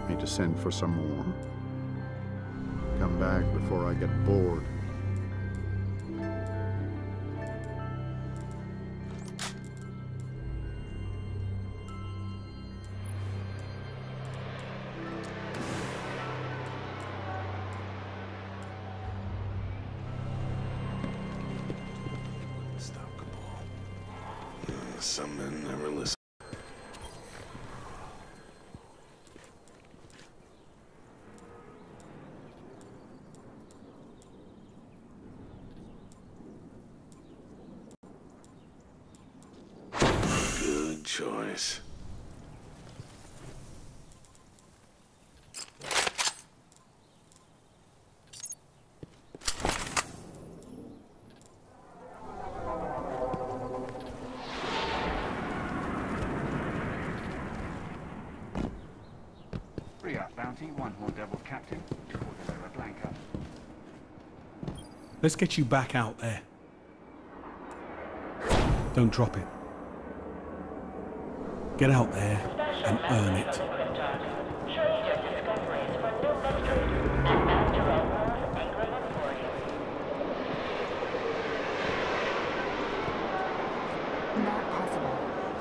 me to send for some more. Come back before I get bored. Some men never listen. Good choice. One more devil captain. Blanca. Let's get you back out there. Don't drop it. Get out there and earn it. Not possible.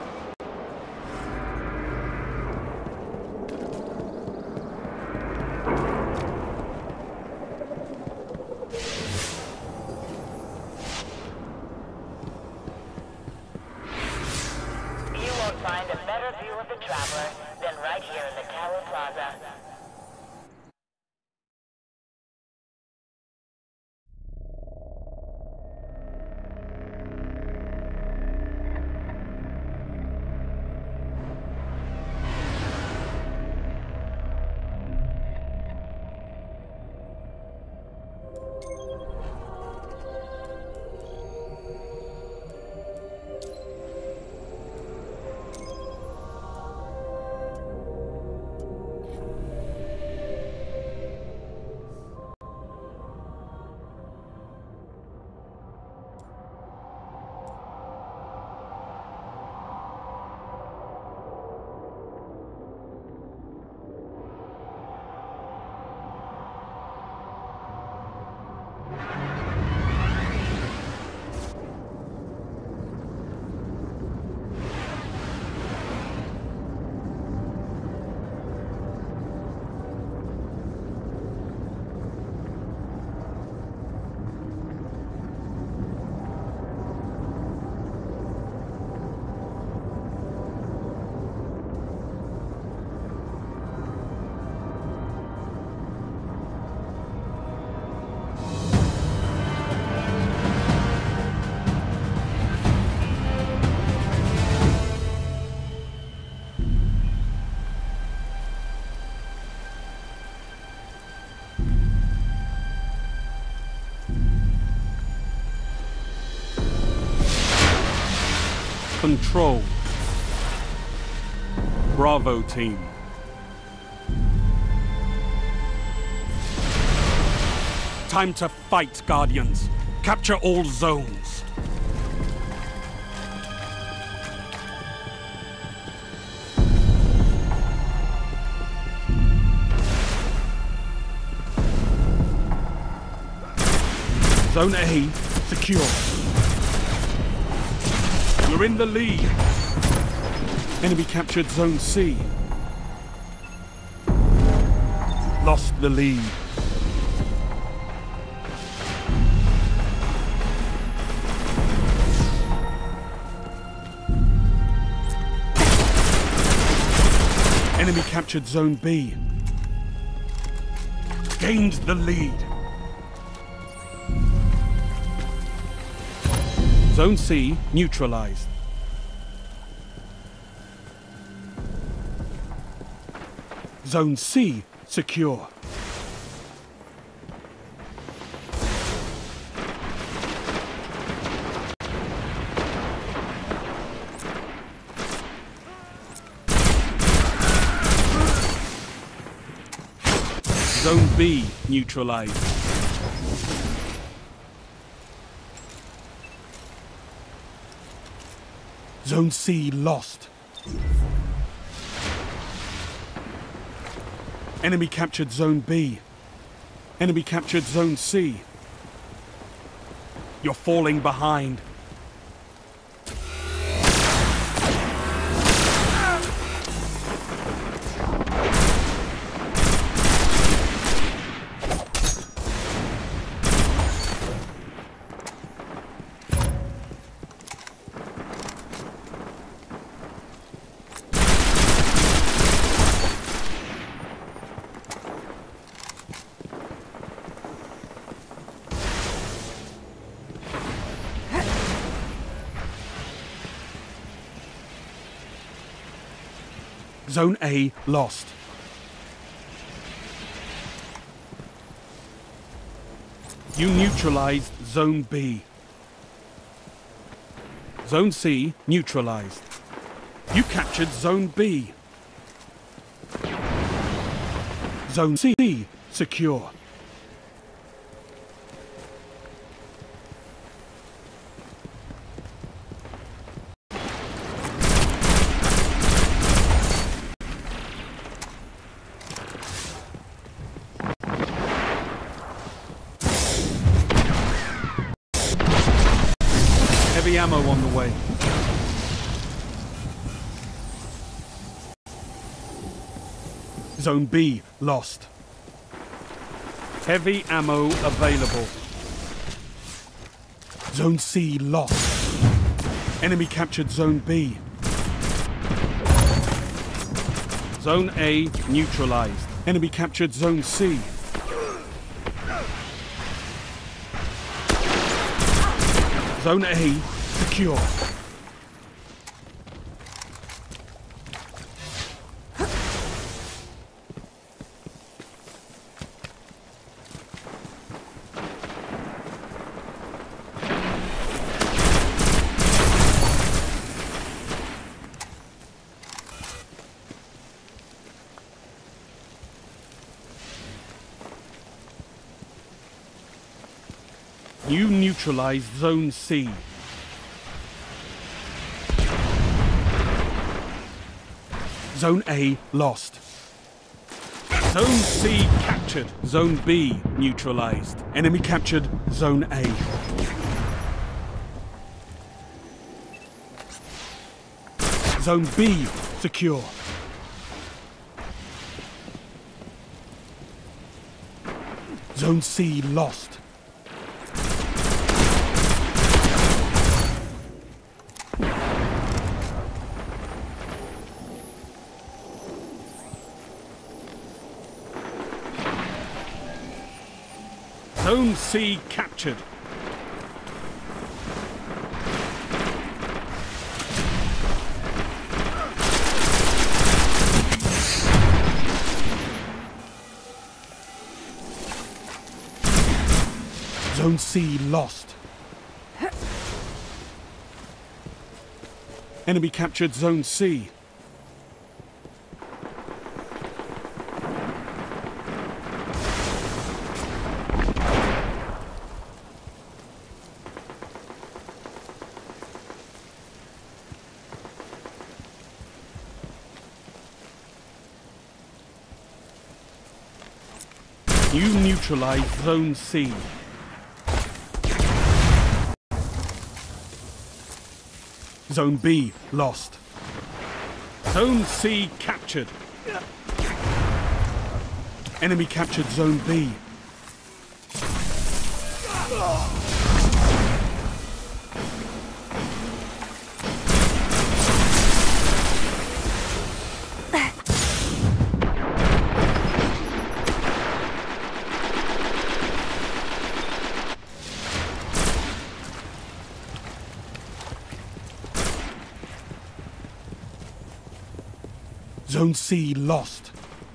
Find a better view of the traveler than right here in the Tower Plaza. Control. Bravo team. Time to fight, Guardians. Capture all zones. Zone A secure. We're in the lead. Enemy captured Zone C. Lost the lead. Enemy captured Zone B. Gained the lead. Zone C neutralized. Zone C secure. Zone B neutralized. Zone C lost. Enemy captured Zone B. Enemy captured Zone C. You're falling behind. Zone A lost. You neutralized Zone B. Zone C neutralized. You captured Zone B. Zone C secure. Heavy ammo on the way. Zone B lost. Heavy ammo available. Zone C lost. Enemy captured Zone B. Zone A neutralized. Enemy captured Zone C. Zone A secure. You neutralized Zone C. Zone A lost. Zone C captured. Zone B neutralized. Enemy captured Zone A. Zone B secure. Zone C lost. Zone C captured. Zone C lost. Enemy captured Zone C. You neutralized Zone C. Zone B lost. Zone C captured. Enemy captured Zone B. Zone C lost.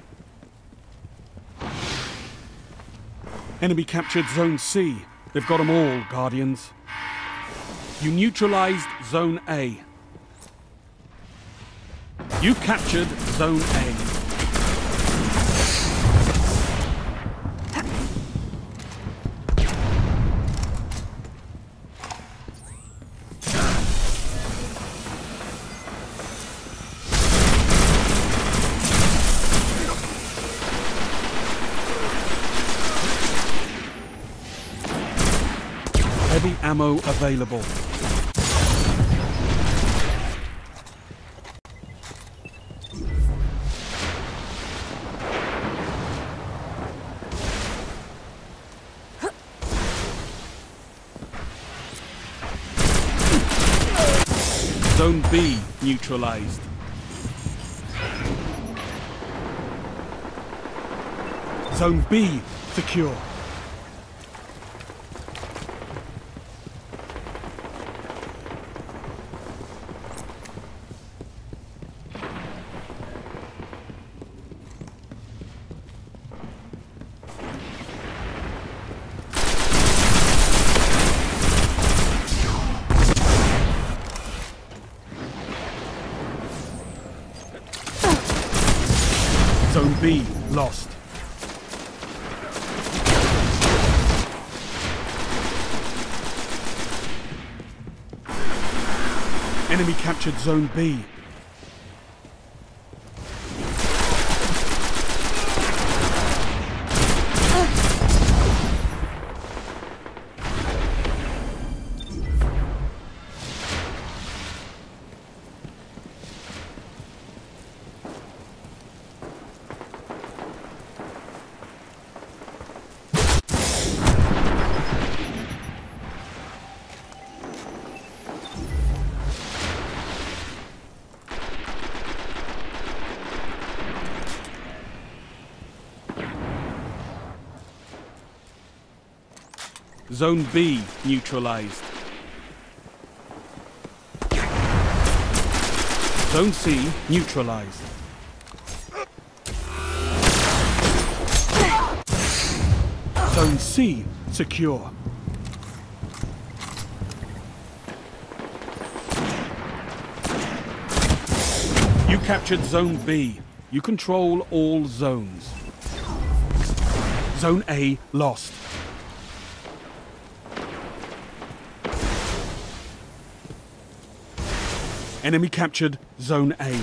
Enemy captured Zone C. They've got them all, Guardians. You neutralized Zone A. You captured Zone A. ammo available. Zone B neutralized. Zone B secure. Zone B lost. Enemy captured Zone B. Zone B neutralized. Zone C neutralized. Zone C secure. You captured Zone B. You control all zones. Zone A lost. Enemy captured Zone A.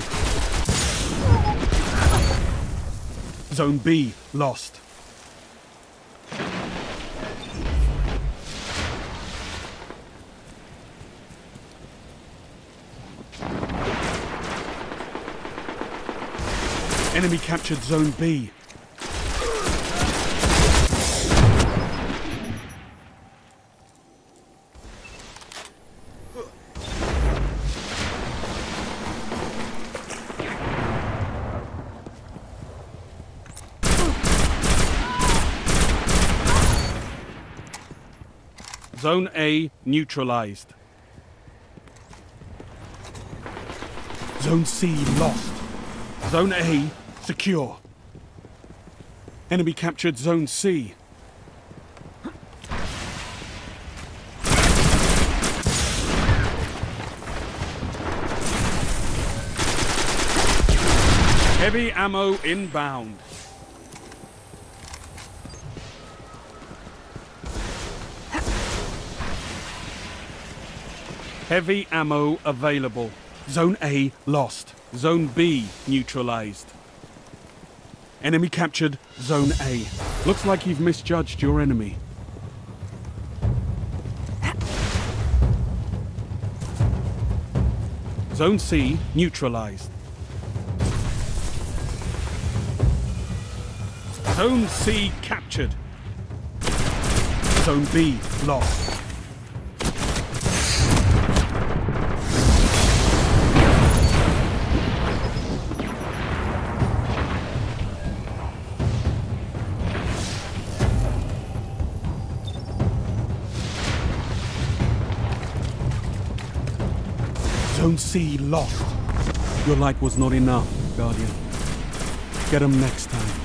Zone B lost. Enemy captured Zone B. Zone A neutralized. Zone C lost. Zone A secure. Enemy captured Zone C. Heavy ammo inbound. Heavy ammo available. Zone A lost. Zone B neutralized. Enemy captured Zone A. Looks like you've misjudged your enemy. Zone C neutralized. Zone C captured. Zone B lost. Zone C lost. Your light was not enough, Guardian. Get him next time.